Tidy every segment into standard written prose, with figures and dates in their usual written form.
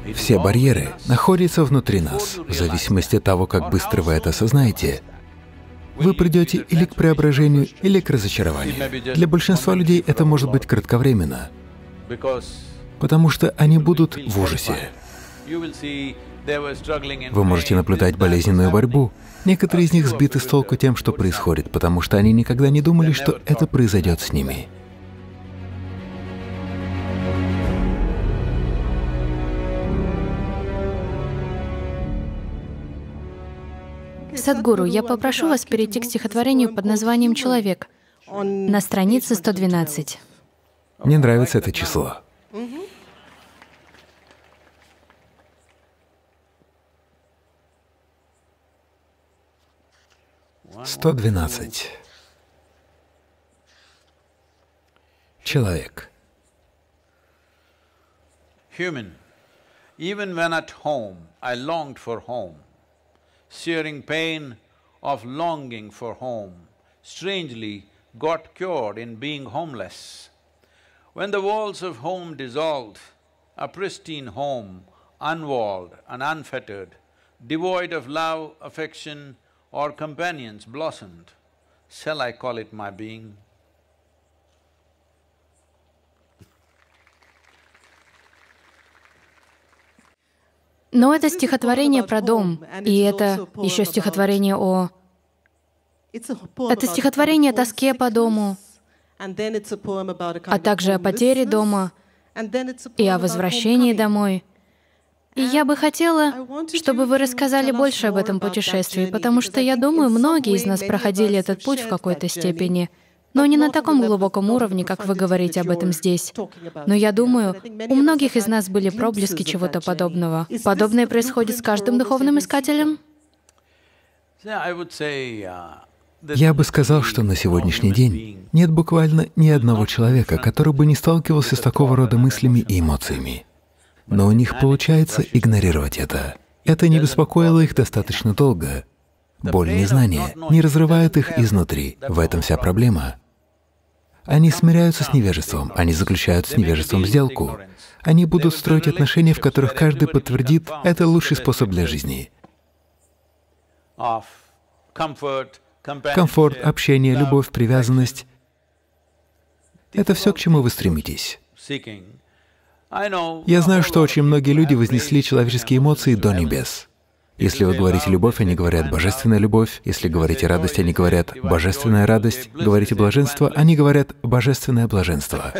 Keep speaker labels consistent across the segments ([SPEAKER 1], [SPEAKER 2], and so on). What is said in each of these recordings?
[SPEAKER 1] Все барьеры находятся внутри нас. В зависимости от того, как быстро вы это осознаете, вы придете или к преображению, или к разочарованию. Для большинства людей это может быть кратковременно, потому что они будут в ужасе. Вы можете наблюдать болезненную борьбу. Некоторые из них сбиты с толку тем, что происходит, потому что они никогда не думали, что это произойдет с ними.
[SPEAKER 2] Садхгуру, я попрошу вас перейти к стихотворению под названием «Человек» на странице 112.
[SPEAKER 1] Мне нравится это число. «112». Человек.
[SPEAKER 3] Human. Even when at home, I longed for home. Searing pain of longing for home, strangely got cured in being homeless. When the walls of home dissolved, a pristine home, unwalled and unfettered, devoid of love, affection or companions blossomed, shall I call it my being?
[SPEAKER 2] Но это стихотворение про дом, и это еще стихотворение о… Это стихотворение о тоске по дому, а также о потере дома и о возвращении домой. И я бы хотела, чтобы вы рассказали больше об этом путешествии, потому что, я думаю, многие из нас проходили этот путь в какой-то степени, но не на таком глубоком уровне, как вы говорите об этом здесь. Но я думаю, у многих из нас были проблески чего-то подобного. Подобное происходит с каждым духовным искателем?
[SPEAKER 1] Я бы сказал, что на сегодняшний день нет буквально ни одного человека, который бы не сталкивался с такого рода мыслями и эмоциями. Но у них получается игнорировать это. Это не беспокоило их достаточно долго. Боль незнания не разрывает их изнутри. В этом вся проблема. Они смиряются с невежеством, они заключают с невежеством сделку. Они будут строить отношения, в которых каждый подтвердит, это лучший способ для жизни. Комфорт, общение, любовь, привязанность — это все, к чему вы стремитесь. Я знаю, что очень многие люди вознесли человеческие эмоции до небес. Если вы говорите «любовь», они говорят «божественная любовь». Если говорите «радость», они говорят «божественная радость». Говорите «блаженство», они говорят «божественное блаженство».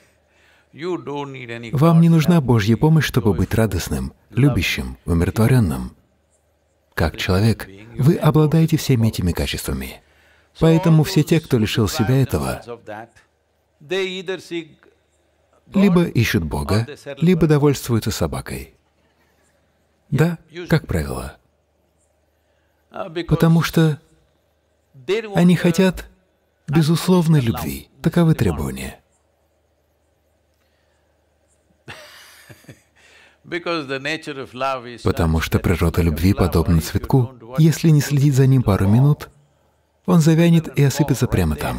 [SPEAKER 1] Вам не нужна Божья помощь, чтобы быть радостным, любящим, умиротворенным. Как человек, вы обладаете всеми этими качествами. Поэтому все те, кто лишил себя этого, либо ищут Бога, либо довольствуются собакой. Да, как правило. Потому что они хотят безусловной любви. Таковы требования. Потому что природа любви подобна цветку. Если не следить за ним пару минут, он завянет и осыпется прямо там.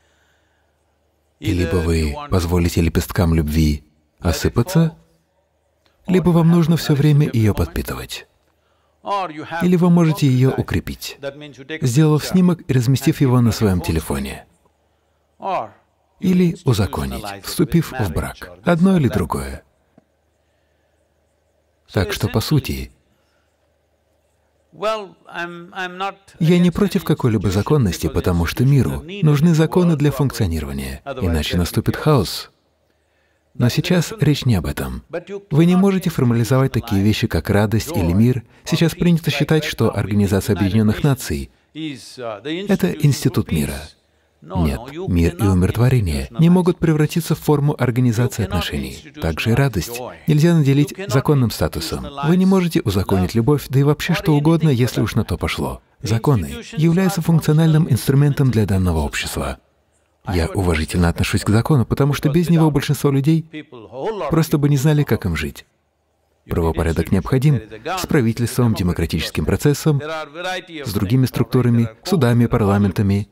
[SPEAKER 1] И либо вы позволите лепесткам любви осыпаться, либо вам нужно все время ее подпитывать. Или вы можете ее укрепить, сделав снимок и разместив его на своем телефоне. Или узаконить, вступив в брак. Одно или другое. Так что, по сути, я не против какой-либо законности, потому что миру нужны законы для функционирования, иначе наступит хаос. Но сейчас речь не об этом. Вы не можете формализовать такие вещи, как радость или мир. Сейчас принято считать, что Организация Объединенных Наций — это институт мира. Нет, мир и умиротворение не могут превратиться в форму организации отношений. Также и радость нельзя наделить законным статусом. Вы не можете узаконить любовь, да и вообще что угодно, если уж на то пошло. Законы являются функциональным инструментом для данного общества. Я уважительно отношусь к закону, потому что без него большинство людей просто бы не знали, как им жить. Правопорядок необходим с правительством, демократическим процессом, с другими структурами, судами, парламентами.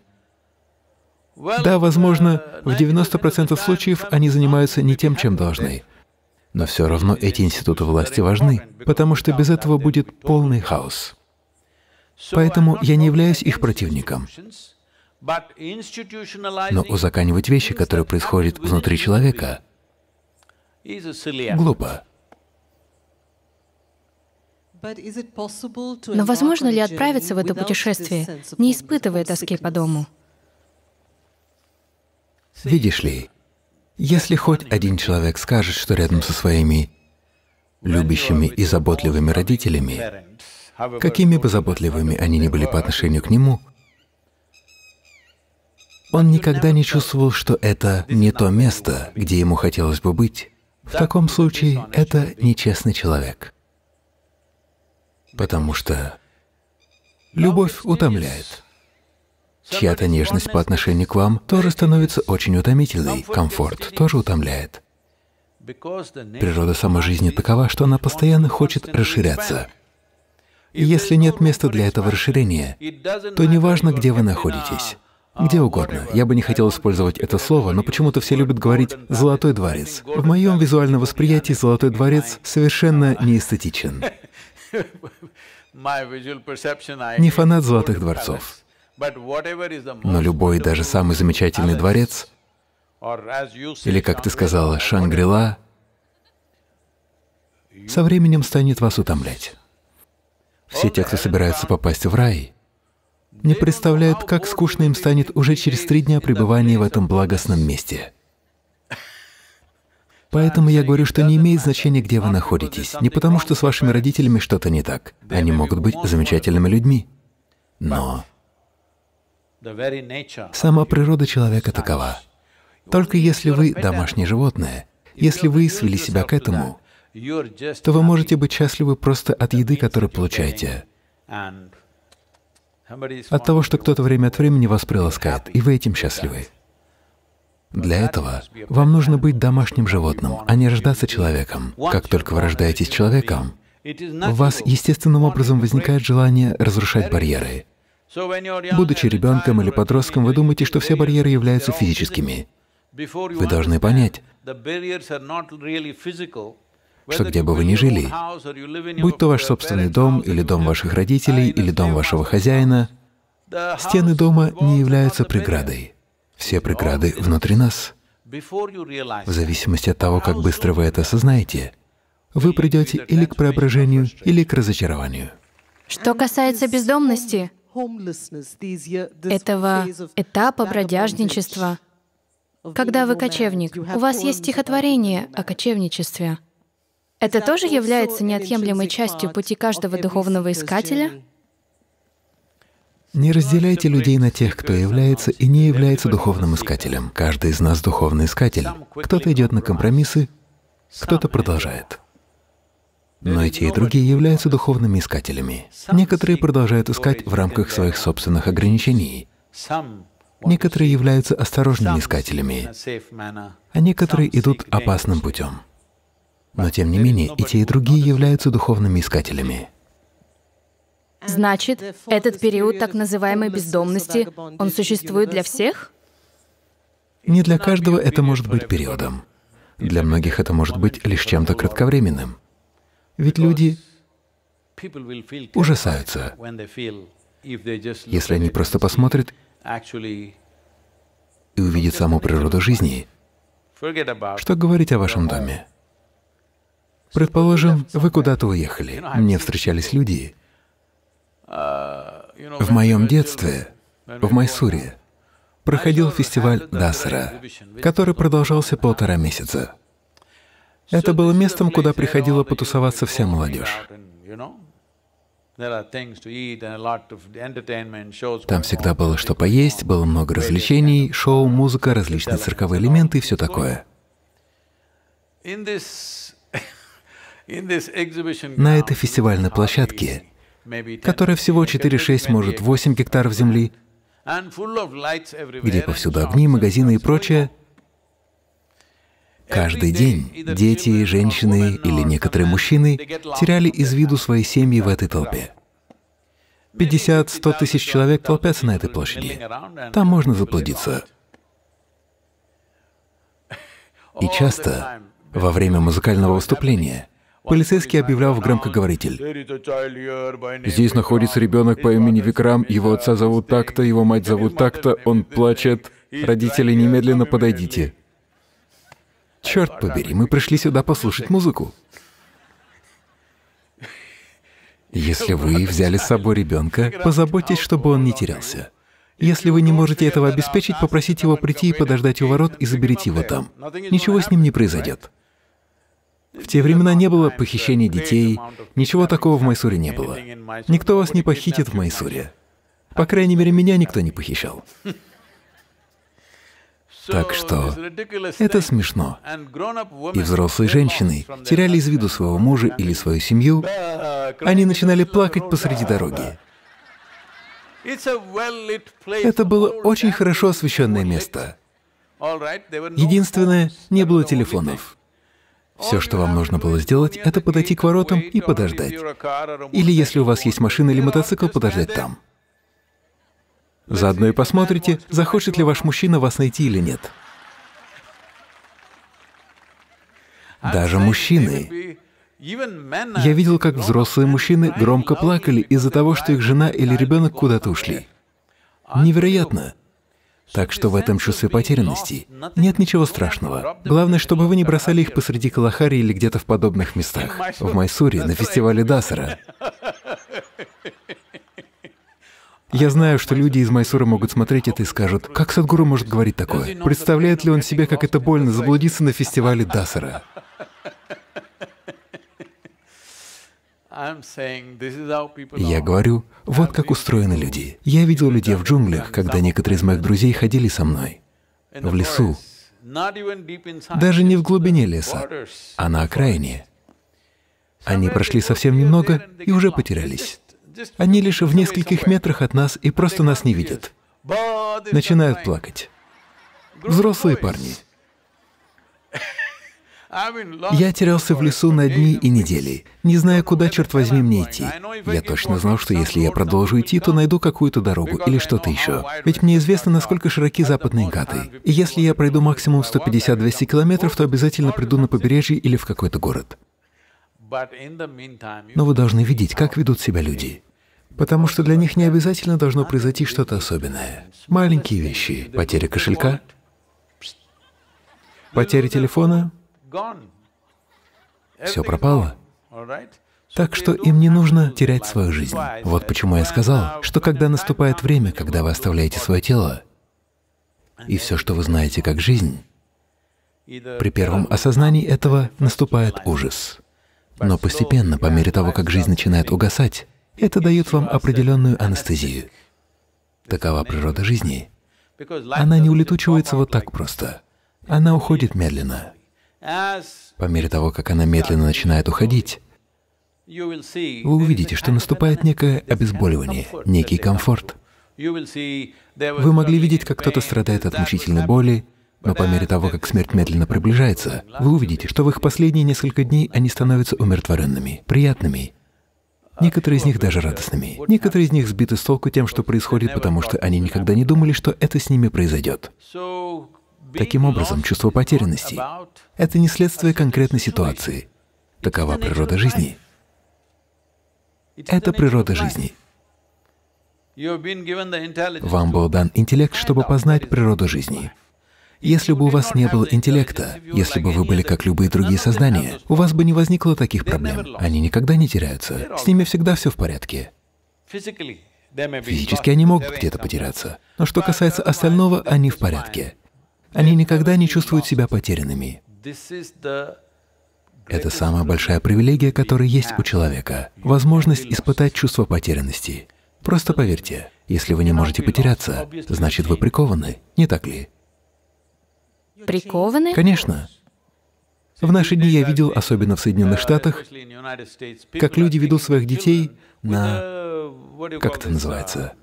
[SPEAKER 1] Да, возможно, в 90% случаев они занимаются не тем, чем должны. Но все равно эти институты власти важны, потому что без этого будет полный хаос. Поэтому я не являюсь их противником. Но узаконивать вещи, которые происходят внутри человека, глупо.
[SPEAKER 2] Но возможно ли отправиться в это путешествие, не испытывая тоски по дому?
[SPEAKER 1] Видишь ли, если хоть один человек скажет, что рядом со своими любящими и заботливыми родителями, какими бы заботливыми они ни были по отношению к нему, он никогда не чувствовал, что это не то место, где ему хотелось бы быть. В таком случае это нечестный человек. Потому что любовь утомляет. Чья-то нежность по отношению к вам тоже становится очень утомительной, комфорт тоже утомляет. Природа самой жизни такова, что она постоянно хочет расширяться. И если нет места для этого расширения, то неважно, где вы находитесь, где угодно. Я бы не хотел использовать это слово, но почему-то все любят говорить «золотой дворец». В моем визуальном восприятии золотой дворец совершенно неэстетичен. Не фанат золотых дворцов. Но любой, даже самый замечательный дворец, или, как ты сказала, Шангри-Ла, со временем станет вас утомлять. Все те, кто собирается попасть в рай, не представляют, как скучно им станет уже через 3 дня пребывания в этом благостном месте. Поэтому я говорю, что не имеет значения, где вы находитесь, не потому что с вашими родителями что-то не так. Они могут быть замечательными людьми. Но сама природа человека такова. Только если вы домашнее животное, если вы свели себя к этому, то вы можете быть счастливы просто от еды, которую получаете, от того, что кто-то время от времени вас приласкает, и вы этим счастливы. Для этого вам нужно быть домашним животным, а не рождаться человеком. Как только вы рождаетесь человеком, у вас естественным образом возникает желание разрушать барьеры. Будучи ребенком или подростком, вы думаете, что все барьеры являются физическими. Вы должны понять, что где бы вы ни жили, будь то ваш собственный дом, или дом ваших родителей, или дом вашего хозяина, стены дома не являются преградой. Все преграды внутри нас. В зависимости от того, как быстро вы это осознаете, вы придете или к преображению, или к разочарованию.
[SPEAKER 2] Что касается бездомности, этого этапа бродяжничества, когда вы кочевник, у вас есть стихотворение о кочевничестве. Это тоже является неотъемлемой частью пути каждого духовного искателя?
[SPEAKER 1] Не разделяйте людей на тех, кто является и не является духовным искателем. Каждый из нас духовный искатель. Кто-то идет на компромиссы, кто-то продолжает. Но и те, и другие являются духовными искателями. Некоторые продолжают искать в рамках своих собственных ограничений. Некоторые являются осторожными искателями, а некоторые идут опасным путем. Но тем не менее, и те, и другие являются духовными искателями.
[SPEAKER 2] Значит, этот период так называемой бездомности, он существует для всех?
[SPEAKER 1] Не для каждого это может быть периодом. Для многих это может быть лишь чем-то кратковременным. Ведь люди ужасаются, если они просто посмотрят и увидят саму природу жизни. Что говорить о вашем доме? Предположим, вы куда-то уехали. Мне встречались люди. В моем детстве, в Майсуре, проходил фестиваль Дасара, который продолжался 1,5 месяца. Это было местом, куда приходила потусоваться вся молодежь. Там всегда было что поесть, было много развлечений, шоу, музыка, различные цирковые элементы и все такое. На этой фестивальной площадке, которая всего 4-6, может 8 гектаров земли, где повсюду огни, магазины и прочее, каждый день дети, женщины или некоторые мужчины теряли из виду свои семьи в этой толпе. 50-100 тысяч человек толпятся на этой площади. Там можно заблудиться. И часто Во время музыкального выступления полицейский объявлял в громкоговоритель: «Здесь находится ребенок по имени Викрам, его отца зовут так-то, его мать зовут так-то, он плачет, родители, немедленно подойдите». Черт побери, мы пришли сюда послушать музыку. Если вы взяли с собой ребенка, позаботьтесь, чтобы он не терялся. Если вы не можете этого обеспечить, попросите его прийти и подождать у ворот и заберите его там. Ничего с ним не произойдет. В те времена не было похищения детей, ничего такого в Майсуре не было. Никто вас не похитит в Майсуре. По крайней мере, меня никто не похищал. Так что это смешно. И взрослые женщины теряли из виду своего мужа или свою семью, они начинали плакать посреди дороги. Это было очень хорошо освещенное место. Единственное, не было телефонов. Все, что вам нужно было сделать, это подойти к воротам и подождать. Или, если у вас есть машина или мотоцикл, подождать там. Заодно и посмотрите, захочет ли ваш мужчина вас найти или нет. Даже мужчины. Я видел, как взрослые мужчины громко плакали из-за того, что их жена или ребенок куда-то ушли. Невероятно. Так что в этом чувстве потерянности нет ничего страшного. Главное, чтобы вы не бросали их посреди Калахари или где-то в подобных местах. В Майсуре, на фестивале Дасара. Я знаю, что люди из Майсура могут смотреть это и скажут: «Как Садхгуру может говорить такое? Представляет ли он себе, как это больно заблудиться на фестивале Дасара?» Я говорю, вот как устроены люди. Я видел людей в джунглях, когда некоторые из моих друзей ходили со мной. В лесу. Даже не в глубине леса, а на окраине. Они прошли совсем немного и уже потерялись. Они лишь в нескольких метрах от нас и просто нас не видят. Начинают плакать. Взрослые парни. Я терялся в лесу на дни и недели, не зная, куда, черт возьми, мне идти. Я точно знал, что если я продолжу идти, то найду какую-то дорогу или что-то еще. Ведь мне известно, насколько широки западные Ghаты. И если я пройду максимум 150-200 километров, то обязательно приду на побережье или в какой-то город. Но вы должны видеть, как ведут себя люди. Потому что для них не обязательно должно произойти что-то особенное. Маленькие вещи. Потеря кошелька, потеря телефона. Все пропало. Так что им не нужно терять свою жизнь. Вот почему я сказал, что когда наступает время, когда вы оставляете свое тело, и все, что вы знаете как жизнь, при первом осознании этого наступает ужас. Но постепенно, по мере того, как жизнь начинает угасать, это дает вам определенную анестезию. Такова природа жизни. Она не улетучивается вот так просто. Она уходит медленно. По мере того, как она медленно начинает уходить, вы увидите, что наступает некое обезболивание, некий комфорт. Вы могли видеть, как кто-то страдает от мучительной боли, но по мере того, как смерть медленно приближается, вы увидите, что в их последние несколько дней они становятся умиротворенными, приятными. Некоторые из них даже радостными. Некоторые из них сбиты с толку тем, что происходит, потому что они никогда не думали, что это с ними произойдет. Таким образом, чувство потерянности — это не следствие конкретной ситуации. Такова природа жизни. Это природа жизни. Вам был дан интеллект, чтобы познать природу жизни. Если бы у вас не было интеллекта, если бы вы были как любые другие создания, у вас бы не возникло таких проблем. Они никогда не теряются. С ними всегда все в порядке. Физически они могут где-то потеряться. Но что касается остального, они в порядке. Они никогда не чувствуют себя потерянными. Это самая большая привилегия, которая есть у человека. Возможность испытать чувство потерянности. Просто поверьте, если вы не можете потеряться, значит, вы прикованы, не так ли?
[SPEAKER 2] Прикованы?
[SPEAKER 1] Конечно. В наши дни я видел, особенно в Соединенных Штатах, как люди ведут своих детей на... как это называется?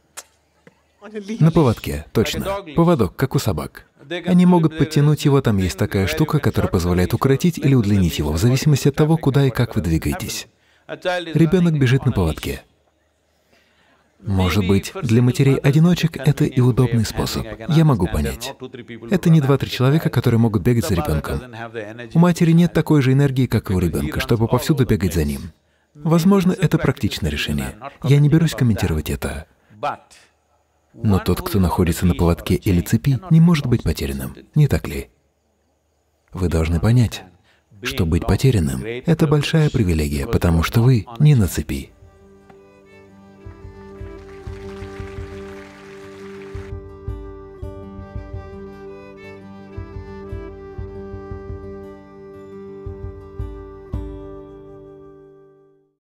[SPEAKER 1] На поводке, точно. Поводок, как у собак. Они могут подтянуть его, там есть такая штука, которая позволяет укоротить или удлинить его, в зависимости от того, куда и как вы двигаетесь. Ребенок бежит на поводке. Может быть, для матерей-одиночек это и удобный способ. Я могу понять. Это не 2-3 человека, которые могут бегать за ребенком. У матери нет такой же энергии, как и у ребенка, чтобы повсюду бегать за ним. Возможно, это практичное решение. Я не берусь комментировать это. Но тот, кто находится на поводке или цепи, не может быть потерянным, не так ли? Вы должны понять, что быть потерянным — это большая привилегия, потому что вы не на цепи.